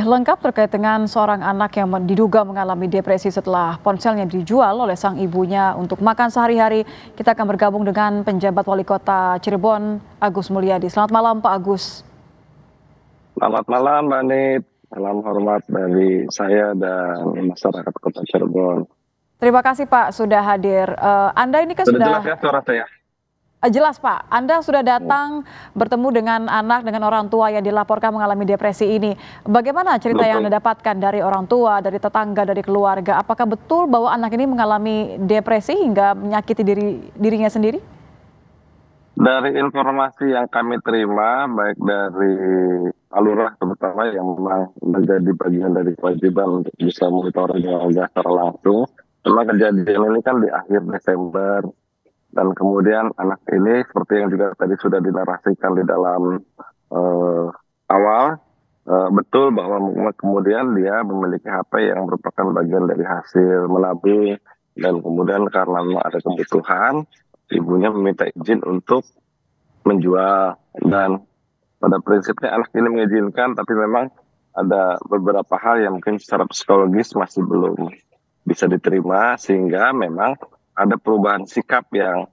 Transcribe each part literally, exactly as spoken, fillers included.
lengkap terkait dengan seorang anak yang diduga mengalami depresi setelah ponselnya dijual oleh sang ibunya untuk makan sehari-hari. Kita akan bergabung dengan penjabat Wali Kota Cirebon, Agus Mulyadi. Selamat malam, Pak Agus. Selamat malam, Mbak Nit. Salam hormat dari saya dan masyarakat Kota Cirebon. Terima kasih, Pak, sudah hadir. Uh, Anda ini kan Sudah sudah... jelas ya suara saya? Jelas, Pak. Anda sudah datang bertemu dengan anak, dengan orang tua yang dilaporkan mengalami depresi ini. Bagaimana cerita Betul. yang Anda dapatkan dari orang tua, dari tetangga, dari keluarga? Apakah betul bahwa anak ini mengalami depresi hingga menyakiti diri dirinya sendiri? Dari informasi yang kami terima, baik dari Alurah terutama yang memang menjadi bagian dari kewajiban untuk bisa monitoring warga secara langsung. Memang kejadian ini kan di akhir Desember. Dan kemudian anak ini seperti yang juga tadi sudah dinarasikan di dalam uh, awal, uh, betul bahwa kemudian dia memiliki H P yang merupakan bagian dari hasil menabung, dan kemudian karena memang ada kebutuhan, ibunya meminta izin untuk menjual. Dan pada prinsipnya anak ini mengizinkan, tapi memang ada beberapa hal yang mungkin secara psikologis masih belum bisa diterima, sehingga memang ada perubahan sikap yang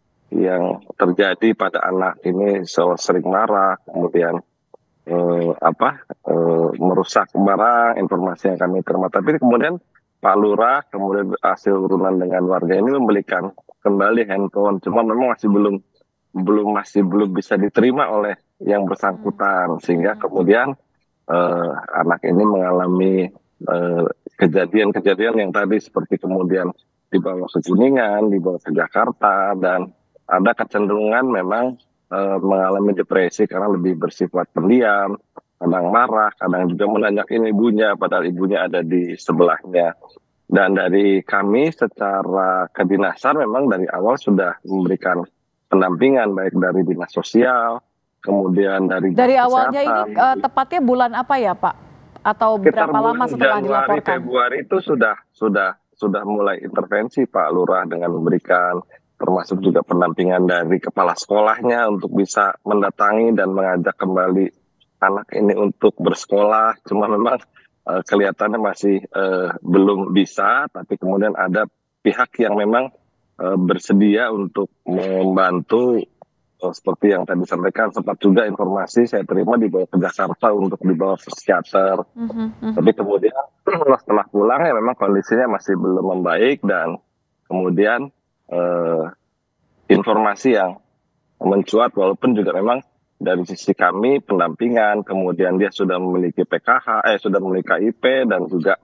yang terjadi pada anak ini, so, sering marah, kemudian eh, apa eh, merusak barang, informasi yang kami terima. Tapi kemudian Pak Lurah kemudian hasil urunan dengan warga ini membelikan kembali handphone, cuma memang masih belum belum masih belum bisa diterima oleh yang bersangkutan, sehingga kemudian eh, anak ini mengalami eh, kejadian-kejadian yang tadi seperti kemudian dibawa ke Kuningan, dibawa ke Jakarta, dan ada kecenderungan memang e, mengalami depresi karena lebih bersifat pendiam, kadang marah, kadang juga menanyakin ibunya, padahal ibunya ada di sebelahnya. Dan dari kami secara kedinasan memang dari awal sudah memberikan pendampingan, baik dari dinas sosial, kemudian dari Dari dinas awalnya kesehatan. ini uh, tepatnya bulan apa ya, Pak? Atau Sekitar berapa lama setelah Januari, dilaporkan? Februari itu sudah sudah sudah mulai intervensi Pak Lurah dengan memberikan, termasuk juga pendampingan dari kepala sekolahnya untuk bisa mendatangi dan mengajak kembali anak ini untuk bersekolah. Cuma memang uh, kelihatannya masih uh, belum bisa, tapi kemudian ada pihak yang memang uh, bersedia untuk membantu. Oh, seperti yang tadi disampaikan, sempat juga informasi saya terima dibawa ke Jakarta untuk dibawa ke psikiater. Mm-hmm, mm-hmm. Tapi kemudian setelah pulang ya memang kondisinya masih belum membaik, dan kemudian eh, informasi yang mencuat, walaupun juga memang dari sisi kami pendampingan, kemudian dia sudah memiliki P K H, eh sudah memiliki K I P, dan juga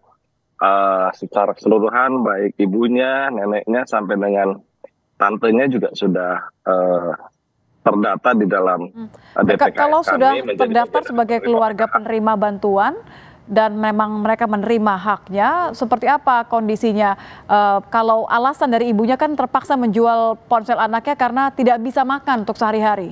eh, secara keseluruhan baik ibunya, neneknya sampai dengan tantenya juga sudah eh, terdata di dalam D P K S. Kalau sudah kami terdaftar sebagai keluarga penerima bantuan dan memang mereka menerima haknya, seperti apa kondisinya? Uh, kalau alasan dari ibunya kan terpaksa menjual ponsel anaknya karena tidak bisa makan untuk sehari-hari.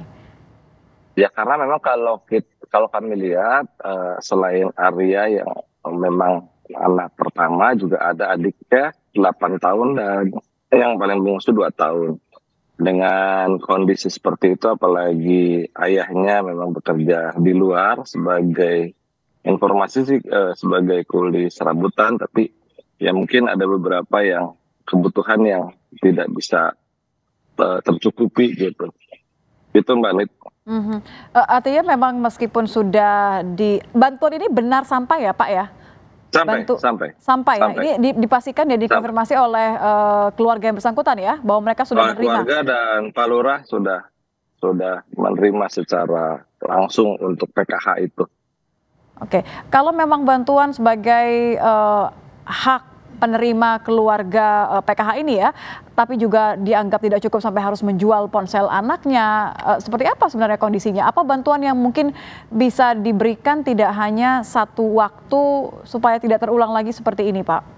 Ya karena memang kalau kita, kalau kami lihat uh, selain Arya yang memang anak pertama, juga ada adiknya delapan tahun dan yang paling bungsu dua tahun. Dengan kondisi seperti itu, apalagi ayahnya memang bekerja di luar sebagai informasi sih eh, sebagai kuli serabutan, tapi ya mungkin ada beberapa yang kebutuhan yang tidak bisa eh, tercukupi gitu. Itu Mbak Nit. Mm-hmm. Uh, artinya memang meskipun sudah di bantuan ini benar sampai ya Pak ya? Sampai, Bantu, sampai, sampai, sampai. ya. Ini dipastikan dan dikonfirmasi sampai. oleh uh, keluarga yang bersangkutan ya, bahwa mereka sudah menerima. Keluarga dan Pak Lurah sudah sudah menerima secara langsung untuk P K H itu. Oke, kalau memang bantuan sebagai uh, hak penerima keluarga uh, P K H ini ya, tapi juga dianggap tidak cukup sampai harus menjual ponsel anaknya, uh, seperti apa sebenarnya kondisinya? Apa bantuan yang mungkin bisa diberikan tidak hanya satu waktu supaya tidak terulang lagi seperti ini, Pak?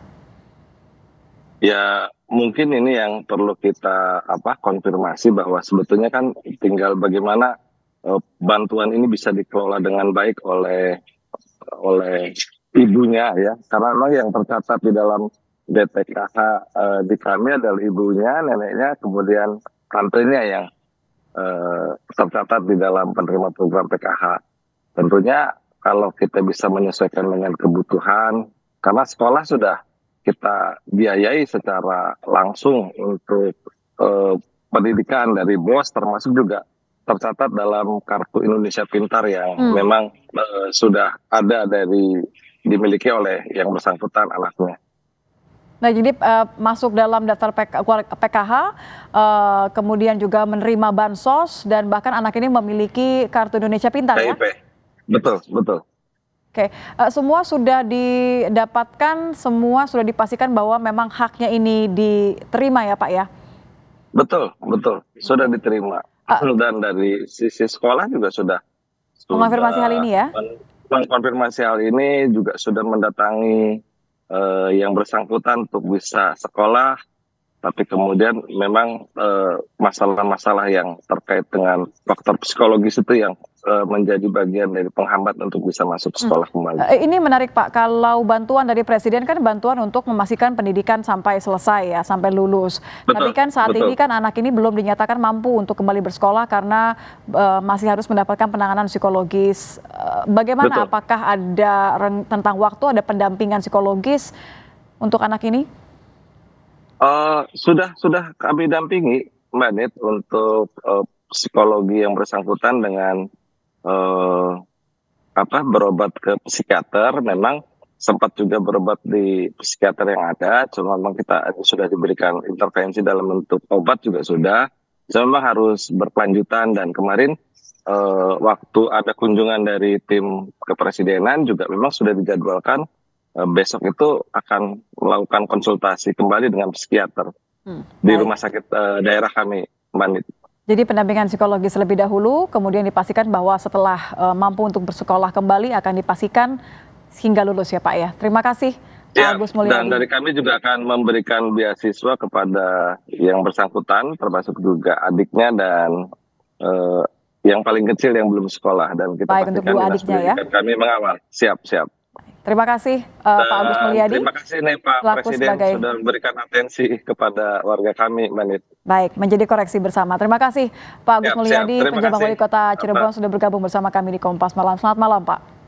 Ya mungkin ini yang perlu kita apa konfirmasi, bahwa sebetulnya kan tinggal bagaimana uh, bantuan ini bisa dikelola dengan baik oleh oleh ibunya ya, karena memang yang tercatat di dalam D P K H uh, di kami adalah ibunya, neneknya, kemudian tantenya yang uh, tercatat di dalam penerima program P K H. Tentunya kalau kita bisa menyesuaikan dengan kebutuhan, karena sekolah sudah kita biayai secara langsung untuk eh, pendidikan dari bos, termasuk juga tercatat dalam Kartu Indonesia Pintar yang Hmm. memang eh, sudah ada dari dimiliki oleh yang bersangkutan anaknya. Nah, jadi eh, masuk dalam daftar P K P K H, eh, kemudian juga menerima bansos dan bahkan anak ini memiliki Kartu Indonesia Pintar ya? K I P. Betul, betul. Oke, eh, semua sudah didapatkan, semua sudah dipastikan bahwa memang haknya ini diterima ya Pak ya? Betul, betul. Sudah diterima. Eh, Dan dari sisi sekolah juga sudah mengonfirmasi hal sudah ini ya? men- mengkonfirmasi hal ini, juga sudah mendatangi eh, yang bersangkutan untuk bisa sekolah, tapi kemudian memang eh, masalah-masalah yang terkait dengan faktor psikologis itu yang eh, menjadi bagian dari penghambat untuk bisa masuk Hmm. sekolah kembali. Eh, Ini menarik Pak, kalau bantuan dari Presiden kan bantuan untuk memastikan pendidikan sampai selesai ya, sampai lulus. Tapi Betul, kan saat betul. ini kan anak ini belum dinyatakan mampu untuk kembali bersekolah karena eh, masih harus mendapatkan penanganan psikologis. Eh, bagaimana? Betul. Apakah ada ren- tentang waktu, ada pendampingan psikologis untuk anak ini? Eh, sudah sudah kami dampingi Mbak Nit untuk eh, psikologi yang bersangkutan dengan eh, apa berobat ke psikiater. Memang sempat juga berobat di psikiater yang ada, cuma memang kita sudah diberikan intervensi dalam bentuk obat juga sudah. Cuma memang harus berkelanjutan, dan kemarin eh, waktu ada kunjungan dari tim kepresidenan juga memang sudah dijadwalkan eh, besok itu akan melakukan konsultasi kembali dengan psikiater Hmm, di baik. rumah sakit eh, daerah kami, Mbak Nit. Jadi pendampingan psikologis terlebih dahulu, kemudian dipastikan bahwa setelah eh, mampu untuk bersekolah kembali akan dipastikan hingga lulus ya Pak ya. Terima kasih Pak Ya, Agus dan Mulyadi. dari kami juga akan memberikan beasiswa kepada yang bersangkutan, termasuk juga adiknya dan eh, yang paling kecil yang belum sekolah, dan kita Baik, untuk pastikan dua dinas adiknya ya. pendidikan kami mengawal. Siap, siap. Terima kasih eh, Pak Agus Dan Mulyadi terima kasih nih Pak selaku Presiden sebagai sudah memberikan atensi kepada warga kami, Mbak Nit. baik menjadi koreksi bersama. Terima kasih Pak Agus Siap, siap. Mulyadi, Terima penjabat kasih. Wali Kota Apa? Cirebon sudah bergabung bersama kami di Kompas Malam. Selamat malam Pak.